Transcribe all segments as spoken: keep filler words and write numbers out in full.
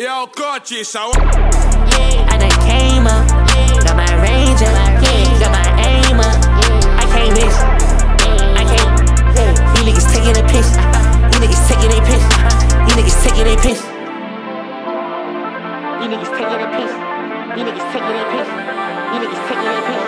Yo, cochisa. I done came up, got my range up, yeah, got my aim up. I can't miss, I can't. You niggas taking a piss, you niggas taking a piss, you niggas taking a piss. You niggas taking a piss, you niggas taking a piss, you niggas taking a piss.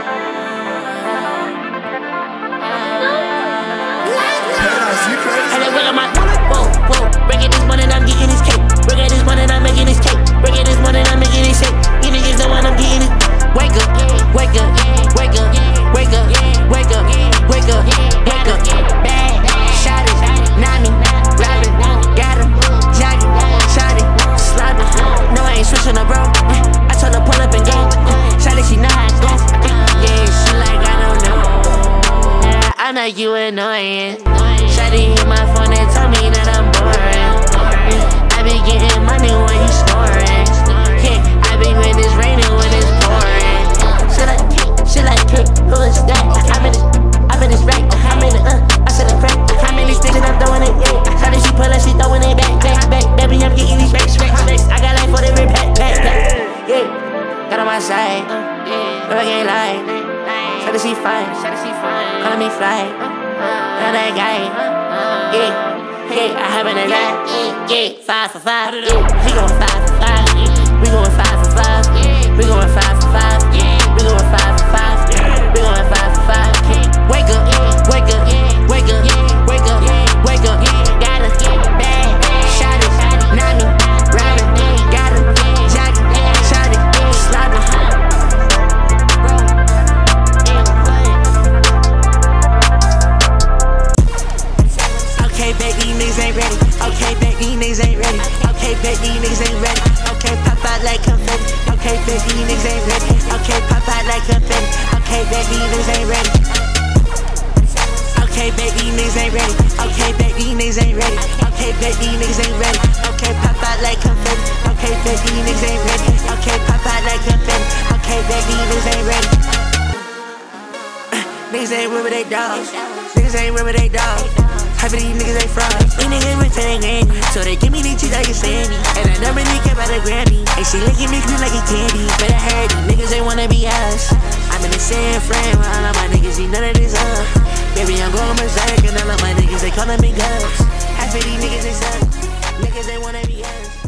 And then look at my, whoa, whoa, breaking this money, I'm getting this cake. Breaking this money, I'm making this cake. Breaking this money, I'm making this shake. You niggas know what I'm getting it. Wake up, wake up, wake up, wake up, wake up, wake up, wake up. Bad, shot it, Nami, robbing, got him, jogging, shot it, slobbing. No, I ain't switching up, bro. I told her pull up and go. Shot it, she know how it go. Yeah, she like I don't know. I know you annoying. Shawty hit my phone and told me that I'm boring. I be getting money when you snoring. Yeah, I be when it's raining, when it's pouring. She like, she like, hey, who is that? I'm in this, I'm in this rack. I'm in the, uh, I said a crack. I'm in this thing and I'm throwing it, yeah. Shawty, she pull up, she throwing it back, back, back. Baby, I'm getting these racks, racks, racks. I got life for every pack, pack, pack. Yeah, got on my side, but I can't lie. Shawty, she fine, calling me fly. Now that guy, yeah, yeah, I happen to die, yeah, five for five, yeah, we going five for five, we going five for five, we going five for five, we going five for five, we going five for five. Wake up, wake up, wake up, wake up, wake up, got us, bad, shot it, Nami, robbing, got him, jogging, shot it, slobbing. Okay, bet these niggas ain't ready. Okay, bet these niggas ain't ready. Okay, bet these niggas ain't ready. Okay, pop out like confetti. Okay, bet these niggas ain't ready. Okay, pop out like confetti. Okay, bet these niggas ain't ready. Okay, bet these niggas ain't ready. Okay, bet these niggas ain't ready. Okay, bet these niggas ain't ready. Okay, pop out like confetti. Okay, bet these niggas ain't ready. Okay, pop out like confetti. Okay, bet these niggas ain't ready. Niggas ain't with they dogs. Niggas ain't with they dogs. Half of these niggas ain't frauds. These niggas with ten grand, so they give me these cheese like a Sandy. And I never really care about a Grammy. And she licking me clean like a candy. But I heard these niggas ain't wanna be us. I'm in the same frame with all of my niggas, see none of this up. Baby, I'm going berserk, and all of my niggas, they calling me guns. Half of these niggas ain't suck. Niggas ain't wanna be us.